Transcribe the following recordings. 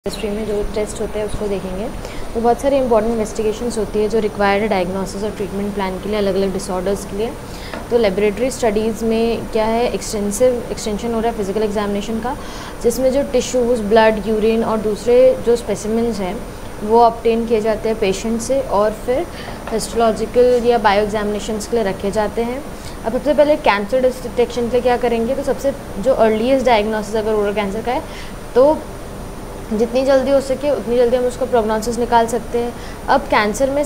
History में जो test होते हैं उसको देखेंगे तो बहुत सारी इंपॉर्टेंट इन्वेस्टिगेशंस होती है जो रिक्वायर्ड डायग्नोसिस और ट्रीटमेंट प्लान के लिए अलग अलग डिसऑर्डर्स के लिए। तो लेबोरेटरी स्टडीज़ में क्या है, एक्सटेंशन हो रहा है फिजिकल एग्जामिनेशन का, जिसमें जो टिश्यूज़, ब्लड, यूरिन और दूसरे जो स्पेसिमेंस हैं वो ऑब्टेन किए जाते हैं पेशेंट से और फिर हिस्टोलॉजिकल या बायो एग्जामिनेशंस के लिए रखे जाते हैं। अब सबसे पहले कैंसर डिटेक्शन के लिए क्या करेंगे, तो सबसे जो अर्लीस्ट डायग्नोसिस अगर ओरल कैंसर का है तो जितनी जल्दी हो सके उतनी जल्दी हम उसका प्रोग्नोसिस निकाल सकते हैं। अब कैंसर में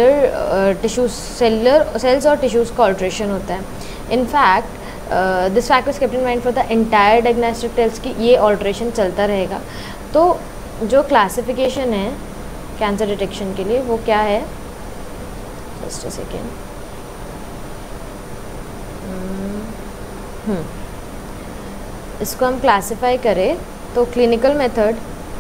सेल्स और टिश्यूज़ का ऑल्ट्रेशन होता है। In fact this fact is kept in mind for the entire diagnostic test की ये ऑल्ट्रेशन चलता रहेगा। तो जो क्लासिफिकेशन है कैंसर डिटेक्शन के लिए वो क्या है, जस्ट अ सेकेंड, इसको हम क्लासिफाई करें तो clinical method,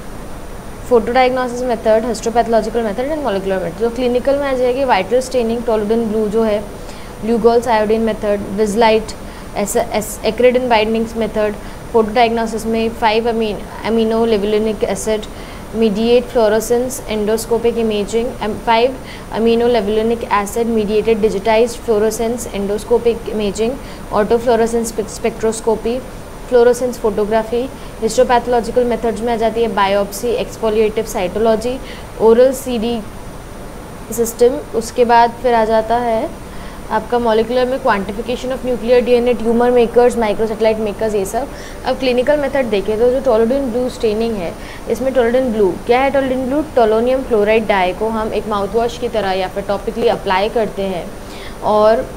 photo diagnosis method, histopathological method and molecular method. जो क्लिनिकल में आ जाएगी वाइटल स्टेनिंग, टोलोडिन ब्लू जो है, Lugol's iodine method, ViziLite, acridine bindings method. Photo diagnosis में 5 amino levulinic acid, mediate fluorescence endoscopic imaging, 5 amino levulinic acid mediated digitized fluorescence endoscopic imaging, autofluorescence spectroscopy, fluorescence photography. Histopathological methods में आ जाती है biopsy, exfoliative cytology, oral CD system. उसके बाद फिर आ जाता है आपका मॉलिक्यूलर में quantification of nuclear DNA, tumour makers, microsatellite makers, ये सब। अब क्लिनिकल मेथड देखें तो जो टोलोडिन ब्लू स्टेनिंग है, इसमें टोलोडिन ब्लू क्या है, toluidine blue tolonium fluoride dye को हम एक माउथ वॉश की तरह या फिर टॉपिकली अप्लाई करते हैं और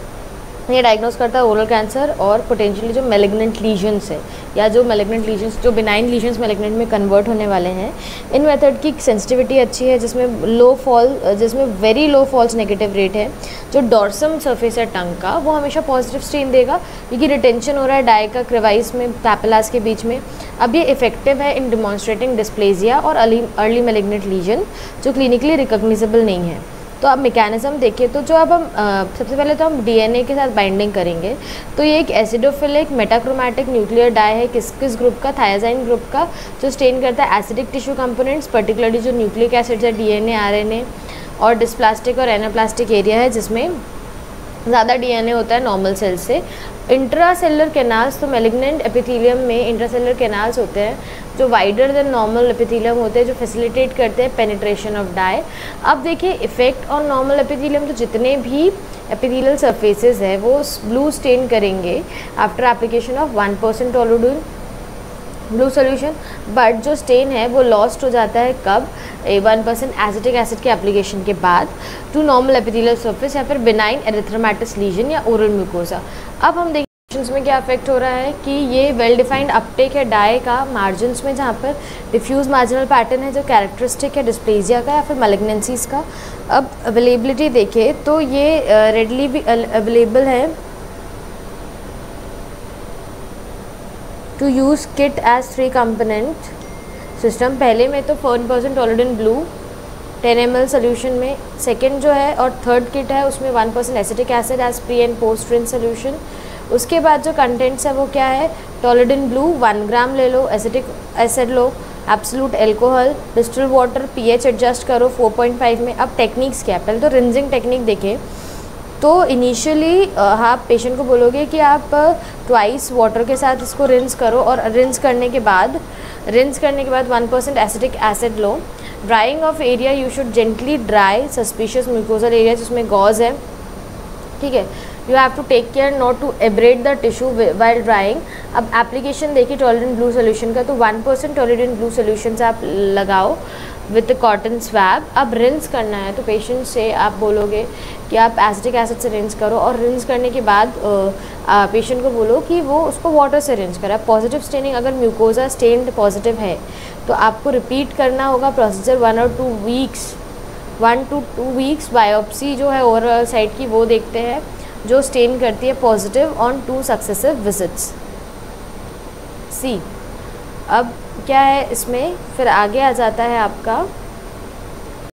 ये डायग्नोस करता है ओरल कैंसर और पोटेंशियली जो मैलिग्नेंट लीजन्स है या जो मैलिग्नेंट लीजन्स, जो बिनाइन लीजन्स मैलिग्नेंट में कन्वर्ट होने वाले हैं। इन मेथड की सेंसिटिविटी अच्छी है, जिसमें very low false negative rate है। जो डॉर्सम सरफेस है टंग का वो हमेशा पॉजिटिव स्टेन देगा क्योंकि रिटेंशन हो रहा है डाई का क्रेवाइस में पैपिलास के बीच में। अब ये इफेक्टिव है इन डिमॉन्स्ट्रेटिंग डिस्प्लेजिया और अर्ली मैलिग्नेंट लीजन जो क्लिनिकली रिकॉग्निजेबल नहीं है। तो अब मैकेनिज्म देखें तो जो अब हम सबसे पहले तो हम डीएनए के साथ बाइंडिंग करेंगे। तो ये एक एसिडोफिलिक मेटाक्रोमैटिक न्यूक्लियर डाई है, किस ग्रुप का, थायाजाइन ग्रुप का, जो स्टेन करता है एसिडिक टिश्यू कंपोनेंट्स, पर्टिकुलरली जो न्यूक्लिक एसिड्स है, डीएनए, आरएनए और डिस्प्लास्टिक और एनाप्लास्टिक एरिया है जिसमें ज़्यादा डीएनए होता है नॉर्मल सेल से। इंट्रासेलुलर कैनाल्स, तो मैलिग्नेंट एपिथेलियम में इंट्रासेलुलर कैनाल्स होते हैं जो वाइडर देन नॉर्मल एपिथेलियम होते हैं, जो फैसिलिटेट करते हैं पेनिट्रेशन ऑफ डाई। अब देखिए इफेक्ट ऑन नॉर्मल एपिथेलियम, तो जितने भी एपिथेलियल सरफेसेस है वो ब्लू स्टेन करेंगे after application of 1% toluidine blue solution, but जो स्टेन है वो लॉस्ट हो जाता है कब, 1% एसिटिक एसिड के एप्लीकेशन के बाद टू नॉर्मल एपिथेलियल सरफेस या फिर बिनाइन एरिथ्रोमेटस लीजन या ओरल म्यूकोसा। अब हम देखिए में क्या इफेक्ट हो रहा है कि ये वेल डिफाइंड अपटेक है डाई का मार्जिन्स में, जहाँ पर डिफ्यूज मार्जिनल पैटर्न है जो कैरेक्टरिस्टिक है डिस्प्लेजिया का या फिर मैलिग्नेंसीज का। अब अवेलेबिलिटी देखें तो ये रेडली भी अवेलेबल है to use kit as 3 component system. पहले में तो 1% टोलोडिन ब्लू 10 ml सोल्यूशन में, सेकेंड जो है और थर्ड किट है उसमें 1% acetic acid as pre and post rinse solution. उसके बाद जो कंटेंट्स है वो क्या है, टोलोडिन ब्लू 1 ग्राम ले लो, एसिटिक एसिड लो, absolute alcohol, distil water, pH adjust करो 4.5 में। अब टेक्निक्स क्या है, पहले तो रिंजिंग टेक्निक देखें तो इनिशियली आप पेशेंट को बोलोगे कि आप ट्वाइस वाटर के साथ इसको रिंस करो और रिंस करने के बाद 1% एसिटिक एसिड लो। Drying of area, you should gently dry suspicious mucosal area जिसमें गॉज है, ठीक है। You have to take care not to abrade the tissue while drying. अब एप्लीकेशन देखिए टोलोडिन ब्लू सोल्यूशन का, तो 1% टोलोडिन ब्लू सोल्यूशन से आप लगाओ विथ कॉटन स्वैब। अब रिंस करना है तो पेशेंट से आप बोलोगे कि आप एसिटिक एसिड से रिंस करो और रिंस करने के बाद पेशेंट को बोलो कि वो उसको वाटर से रिंस करा। पॉजिटिव स्टेनिंग, अगर म्यूकोजा स्टेन्ड पॉजिटिव है तो आपको रिपीट करना होगा प्रोसीजर 1 to 2 वीक्स। बायोप्सी जो है ओरल साइड की वो देखते हैं जो स्टेन करती है पॉजिटिव ऑन 2 सक्सेसिव विजिट्स। सी अब क्या है इसमें फिर आगे आ जाता है आपका